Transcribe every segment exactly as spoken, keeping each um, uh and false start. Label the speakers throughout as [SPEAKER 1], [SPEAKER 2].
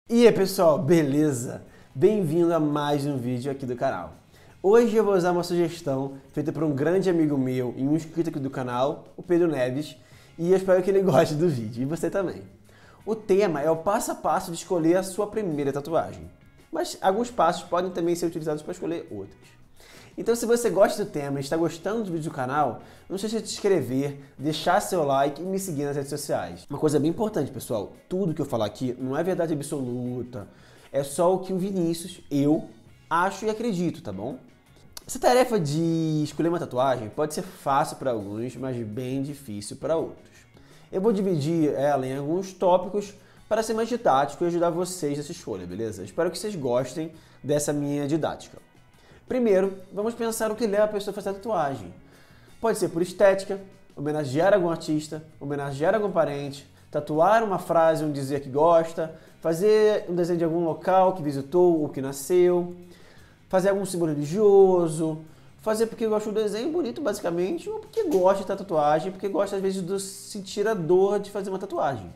[SPEAKER 1] E aí pessoal, beleza? Bem-vindo a mais um vídeo aqui do canal. Hoje eu vou usar uma sugestão feita por um grande amigo meu e um inscrito aqui do canal, o Pedro Neves, e eu espero que ele goste do vídeo, e você também. O tema é o passo a passo de escolher a sua primeira tatuagem, mas alguns passos podem também ser utilizados para escolher outras. Então se você gosta do tema e está gostando do vídeo do canal, não esqueça de se inscrever, deixar seu like e me seguir nas redes sociais. Uma coisa bem importante, pessoal, tudo que eu falar aqui não é verdade absoluta, é só o que o Vinícius, eu, acho e acredito, tá bom? Essa tarefa de escolher uma tatuagem pode ser fácil para alguns, mas bem difícil para outros. Eu vou dividir ela em alguns tópicos para ser mais didático e ajudar vocês nessa escolha, beleza? Espero que vocês gostem dessa minha didática. Primeiro, vamos pensar o que leva a pessoa a fazer a tatuagem. Pode ser por estética, homenagear algum artista, homenagear algum parente, tatuar uma frase, um dizer que gosta, fazer um desenho de algum local que visitou ou que nasceu, fazer algum símbolo religioso, fazer porque gosta do desenho bonito, basicamente, ou porque gosta de tatuagem, porque gosta às vezes de sentir a dor de fazer uma tatuagem.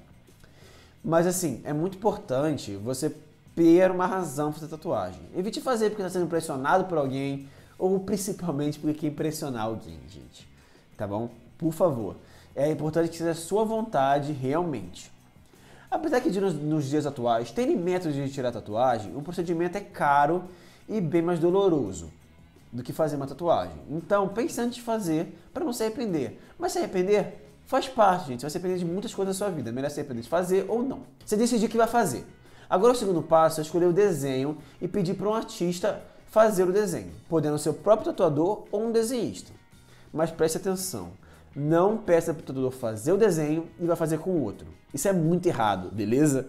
[SPEAKER 1] Mas assim, é muito importante você ter uma razão para fazer tatuagem. Evite fazer porque está sendo impressionado por alguém ou principalmente porque quer impressionar alguém, gente. Tá bom? Por favor. É importante que seja a sua vontade realmente. Apesar que nos, nos dias atuais terem métodos de tirar tatuagem, o procedimento é caro e bem mais doloroso do que fazer uma tatuagem. Então, pense antes de fazer para não se arrepender. Mas se arrepender, faz parte, gente. Você vai se arrepender de muitas coisas da sua vida. É melhor se arrepender de fazer ou não. Você decidir que vai fazer. Agora o segundo passo é escolher o desenho e pedir para um artista fazer o desenho, podendo ser o próprio tatuador ou um desenhista. Mas preste atenção, não peça para o tatuador fazer o desenho e vai fazer com o outro. Isso é muito errado, beleza?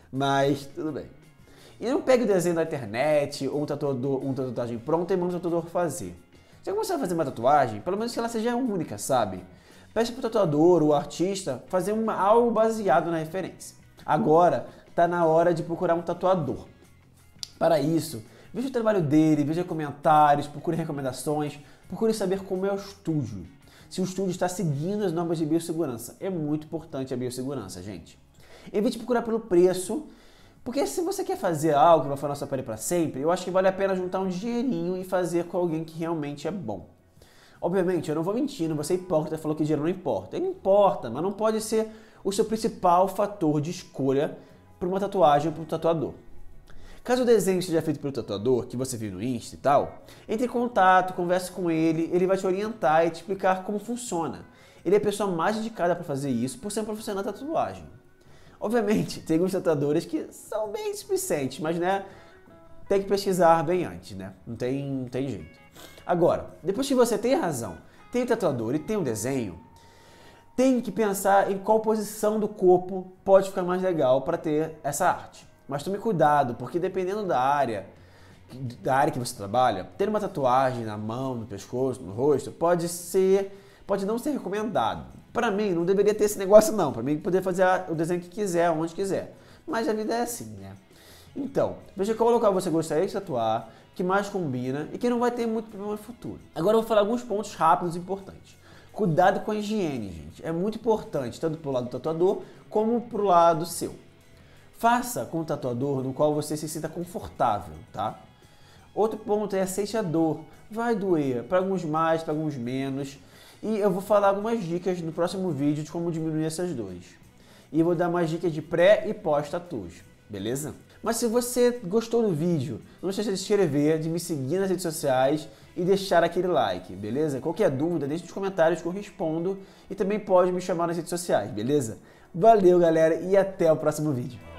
[SPEAKER 1] Mas tudo bem. E não pegue o desenho da internet ou um tatuador, uma tatuagem pronta e manda o tatuador fazer. Se você começar a fazer uma tatuagem, pelo menos que ela seja única, sabe? Peça para o tatuador ou artista fazer uma, algo baseado na referência. Agora, está na hora de procurar um tatuador. Para isso, veja o trabalho dele, veja comentários, procure recomendações, procure saber como é o estúdio. Se o estúdio está seguindo as normas de biossegurança. É muito importante a biossegurança, gente. Evite procurar pelo preço, porque se você quer fazer algo que vai fazer nossa pele para sempre, eu acho que vale a pena juntar um dinheirinho e fazer com alguém que realmente é bom. Obviamente, eu não vou mentir, não vou ser hipócrita, falou que dinheiro não importa. Ele importa, mas não pode ser o seu principal fator de escolha para uma tatuagem ou para um tatuador. Caso o desenho seja feito pelo tatuador, que você viu no Insta e tal, entre em contato, converse com ele, ele vai te orientar e te explicar como funciona. Ele é a pessoa mais indicada para fazer isso por ser um profissional da tatuagem. Obviamente, tem alguns tatuadores que são bem displicentes, mas né, tem que pesquisar bem antes, né? Não tem, não tem jeito. Agora, depois que você tem a razão, tem o tatuador e tem o desenho, tem que pensar em qual posição do corpo pode ficar mais legal para ter essa arte. Mas tome cuidado, porque dependendo da área, da área que você trabalha, ter uma tatuagem na mão, no pescoço, no rosto, pode ser, pode não ser recomendado. Para mim, não deveria ter esse negócio não. Para mim, poder fazer o desenho que quiser, onde quiser. Mas a vida é assim, né? Então, veja qual local você gostaria de tatuar, que mais combina e que não vai ter muito problema no futuro. Agora eu vou falar alguns pontos rápidos e importantes. Cuidado com a higiene, gente. É muito importante, tanto pro lado do tatuador, como pro lado seu. Faça com o tatuador no qual você se sinta confortável, tá? Outro ponto é aceite a dor. Vai doer, para alguns mais, para alguns menos. E eu vou falar algumas dicas no próximo vídeo de como diminuir essas dores. E eu vou dar mais dicas de pré e pós-tatus, beleza? Mas se você gostou do vídeo, não esqueça de se inscrever, de me seguir nas redes sociais e deixar aquele like, beleza? Qualquer dúvida, deixe nos comentários que eu respondo e também pode me chamar nas redes sociais, beleza? Valeu, galera, e até o próximo vídeo.